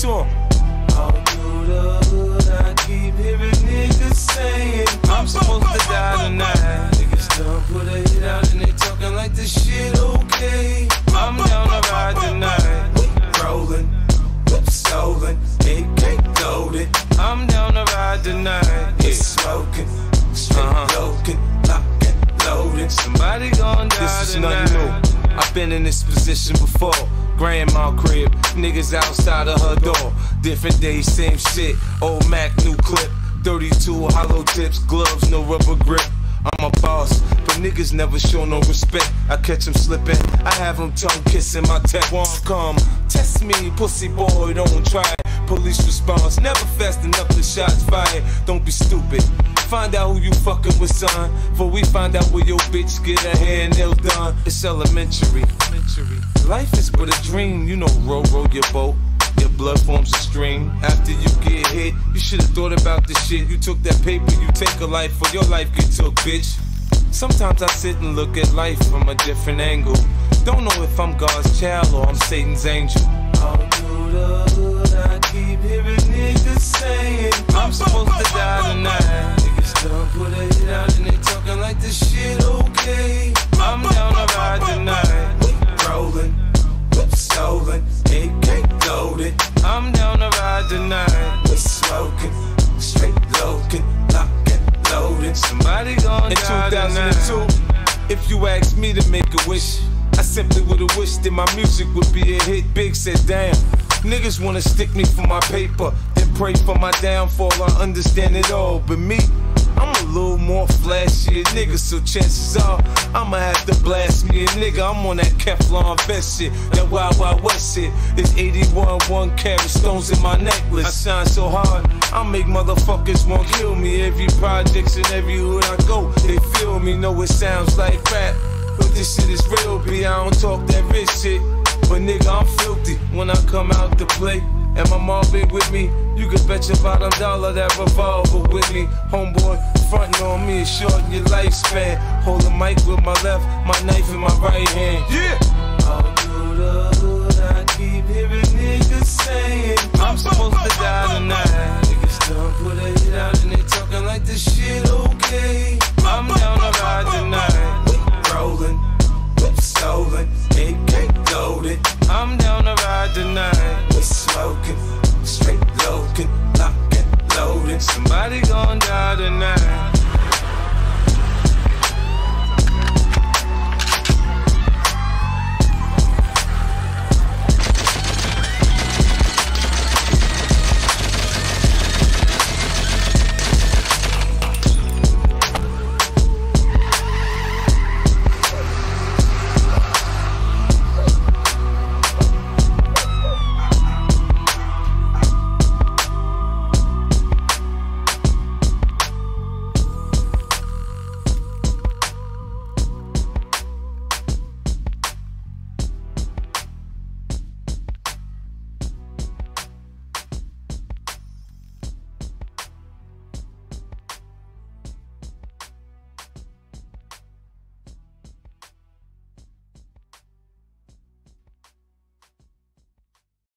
to him. All through the hood, I keep hearing niggas saying I'm supposed to die tonight. Niggas done put a hit out and they talking like this shit okay. I'm down to ride tonight. We rollin', whip stolen, AK loaded. I'm down to ride tonight. We smoking, straight loking, lock and loaded. Somebody gon' die This is tonight. nothing new. I've been in this position before. Grandma crib, niggas outside of her door. Different days, same shit. Old Mac, new clip. 32 hollow tips, gloves, no rubber grip. I'm a boss, but niggas never show no respect. I catch them slipping, I have them tongue kissing. My tech won't come. Test me, pussy boy, don't try it. Police response, never fast enough, the shots fired. Don't be stupid. Find out who you fucking with, son. Before we find out where your bitch get her hair and nails done. It's elementary. Life is but a dream, you know, row your boat. Your blood forms a stream. After you get hit, you should've thought about this shit. You took that paper, you take a life, or your life get took, bitch. Sometimes I sit and look at life from a different angle. Don't know if I'm God's child or I'm Satan's angel. All through the hood, I keep hearing niggas saying I'm supposed to die tonight. Niggas done put a hit out and they talking like this shit okay. I'm down to ride tonight. We rollin', whip stolen, AK loaded. I'm down to ride tonight. We smoking, straight loking, lock and loaded. Somebody gon' In die 2002, tonight. if you asked me to make a wish, I simply would've wished that my music would be a hit. Big said, damn, niggas wanna stick me for my paper, then pray for my downfall. I understand it all, but me, I'm a little more flashy a nigga, so chances are I'ma have to blast me a nigga. I'm on that Kevlar vest shit, that Wild Wild West shit. There's 81 1-carat stones in my necklace. I shine so hard, I make motherfuckers want to kill me. Every projects and every hood I go, they feel me. Know it sounds like rap, but this shit is real, B. I don't talk that rich shit, but nigga, I'm filthy when I come out to play. And my mom been with me, you can bet your bottom dollar that revolver with me. Homeboy, frontin' on me, shorten your lifespan. Hold the mic with my left, my knife in my right hand. Yeah! All through the hood, I keep hearing niggas saying I'm supposed to die tonight. Niggas done put a hit out and they talking like this shit okay. I'm down to ride tonight.